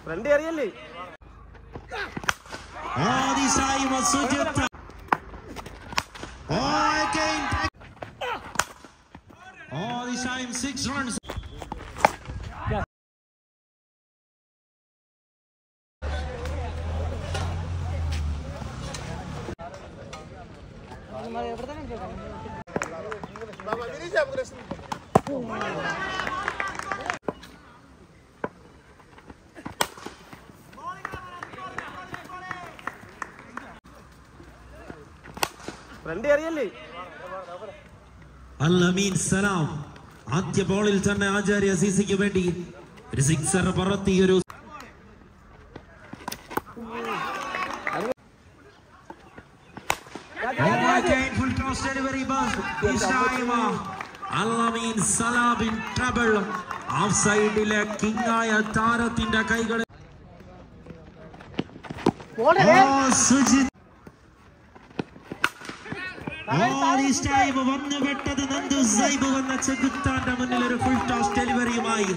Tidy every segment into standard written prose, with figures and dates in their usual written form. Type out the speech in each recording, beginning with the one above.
Front അറിയല്ലേ this time 6 runs. Front അറിയല്ലേ Al-Amin Salam ആദ്യ ബോളിൽ തന്നെ ആചാര്യ സിസിക്ക് വേണ്ടി ഒരു സിക്സർ പറത്തി ഒരു full toss delivery ball this time Al-Amin Salam in trouble offside-ലെ കിങ് ആയ താരത്തിന്റെ കൈകളിൽ സുജിത് this time വന്നു വെട്ടത് നന്ദു സൈബ് വന്ന ചെകുത്താന്റെ മുന്നിൽ ഒരു ഫുൾ ടോസ് ഡെലിവറിയുമായി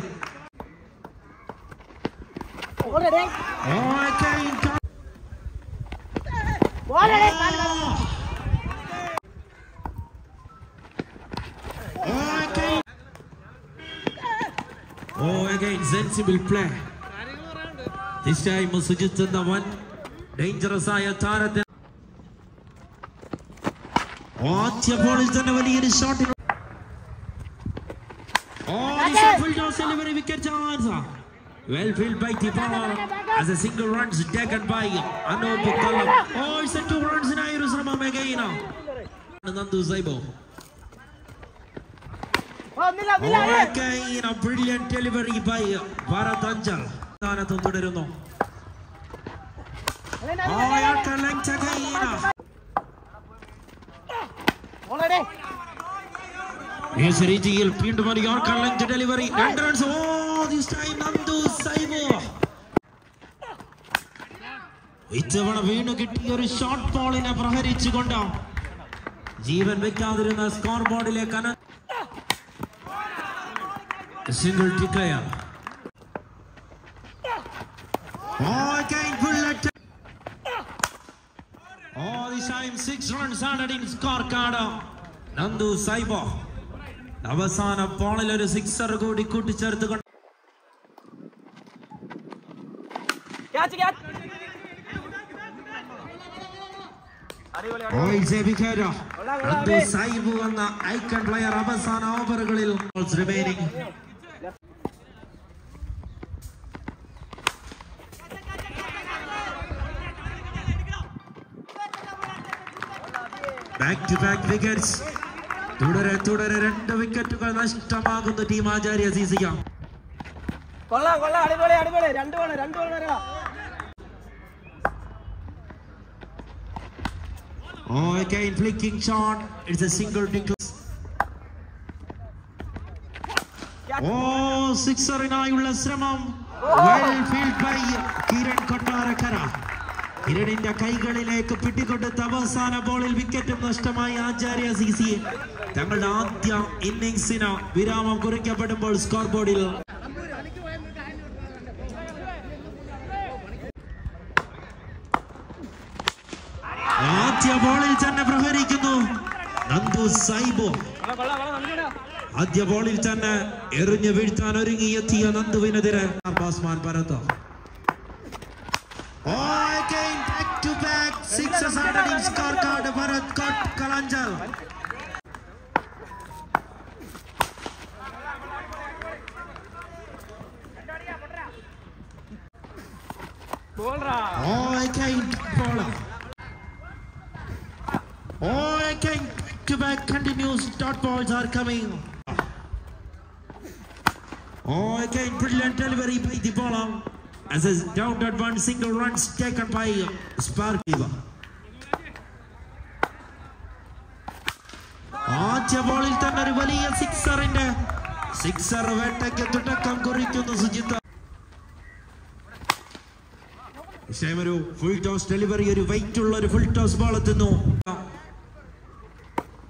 again sensible play this time Sujith എന്ന വൻ ഡേഞ്ചറസ് ആയ താരത്തെ ആദ്യ ബോളിൽ തന്നെ വലിയൊരു shot full toss delivery wicket chance well filled by the ball as a single runs taken by Anup Kallam it's a 2 runs in Ayuru Sramam again Nandu Zaibo again a brilliant delivery by Bharat Anchal Nanathu തുടരുന്നു Yorker length again രീതിയിൽ വീണ്ടും ഒരു yorker length delivery 2 runs this time Nandu Saibo ഇത്തവണ വീണു കിട്ടിയ ഒരു short ബോളിനെ പ്രഹരിച്ചുകൊണ്ട് ജീവൻ വെക്കാതിരുന്ന സ്കോർ ബോർഡിലേക്ക് single declare this time 6 runs added in scorecard Nandu Saibo അവസാന ബോളിൽ ഒരു സിക്സർ കൂടി കൂട്ടിച്ചേർത്തുകൊണ്ട് നന്ദു സൈബ് എന്ന ഐക്കൺ പ്ലെയർ അവസാന ഓവറുകളിൽ remaining back to back wickets തുടരെ 2 വിക്കറ്റുകൾ നഷ്ടമാകുന്ന ടീം ആചാര്യ സിസിക്ക അടിപൊളി 2 again flicking shot it's a single tickle സിക്സറിനായുള്ള ശ്രമം well fielded by Kiran Kottarakkara കിരണിന്റെ കൈകളിലേക്ക് പിടികൊടുത്ത അവസാന ബോളിൽ വിക്കറ്റും നഷ്ടമായി ആചാര്യ സിസി തങ്ങളുടെ ആദ്യ ഇന്നിംഗ്സിന് വിരാമം കുറിക്കപ്പെടുമ്പോൾ സ്കോർ ബോർഡിൽ ആദ്യ ബോളിൽ തന്നെ പ്രഹരിക്കുന്നു നന്ദു സൈബോ ആദ്യ ബോളിൽ തന്നെ എറിഞ്ഞു വീഴ്ത്താൻ ഒരുങ്ങിയെത്തിയ നന്ദുവിനെതിരെ batsman Bharath again back to back sixes added in scorecard Bharat Kalanjal again bowler again back to back continuous dot balls are coming again brilliant delivery by the bowler as a downed one single runs taken by Sparkiva ആദ്യ ബോളിൽ തന്നെ ഒരു വലിയ sixer വേട്ടയ്ക്ക് തുടക്കം കുറിക്കുന്നു സുജിത്ത് ഒരു full toss delivery ഒരു weight ഉള്ള ഒരു ഫുൾ ടോസ് ബോൾ എത്തുന്നു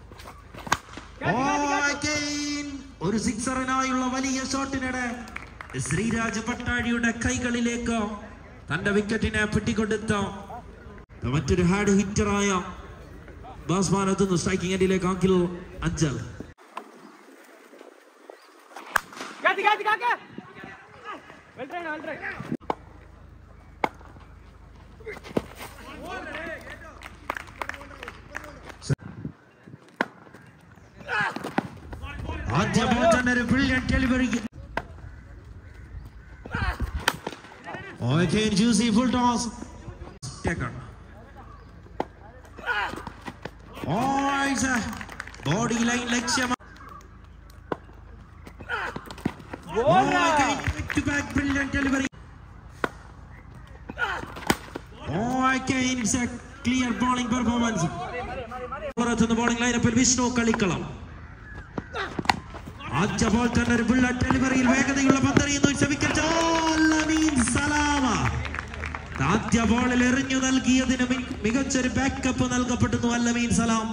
ഒരു സിക്സറിനായുള്ള വലിയ ഷോട്ടിനിടെ ശ്രീരാജ് പട്ടാഴിയുടെ കൈകളിലേക്ക് തന്റെ വിക്കറ്റിനെ പിടികൊടുത്ത മറ്റൊരു ഹാർഡ് ഹിറ്ററായ ബാസ്മാൻ എത്തുന്നു. സ്ട്രൈക്കിംഗ് എൻഡിലേക്ക് അഖിൽ അഞ്ചൽ. ആദ്യ ബോൾ തന്നെ ഒരു brilliant delivery. Okay, juicy full toss. Taken. Oh, it's a body line ലക്ഷ്യം. Oh, again back to back brilliant delivery. Oh, again it's a clear bowling performance. പുറത്തുനിന്ന് ബോളിംഗ് ലൈനപ്പിൽ വിഷ്ണു കളിക്കളം. ആദ്യ ബോൾ തന്നെ ഒരു ബുള്ളറ്റ് ഡെലിവറിയിൽ വേഗതയുള്ള പന്തെറിയുന്നു. ആദ്യ ബോളിൽ എറിഞ്ഞു നൽകിയതിന് മികച്ചൊരു ബാക്കപ്പ് നൽകപ്പെടുന്നു അല്ലമീൻ സലാം.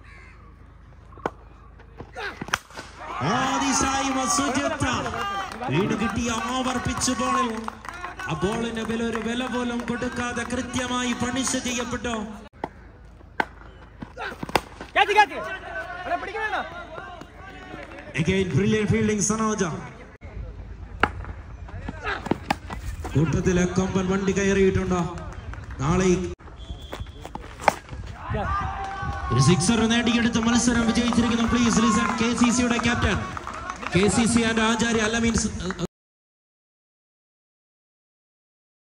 വീട് കിട്ടിയ ഓവർ പിച്ച് ബോളിൽ ആ ബോളിന് ഒരു വില പോലും കൊടുക്കാതെ കൃത്യമായി പണിഷ് ചെയ്യപ്പെട്ടു. Again brilliant fielding സനോജ. കൂട്ടത്തിലെ കൊമ്പൻ വണ്ടി കയറിയിട്ടുണ്ടോ? നാളെ ഒരു സിക്സർ നേടിയെടുത്ത മത്സരം വിജയിച്ചിരിക്കുന്നു. Please listen. KCCയുടെ captain KCC and Acharya Allameen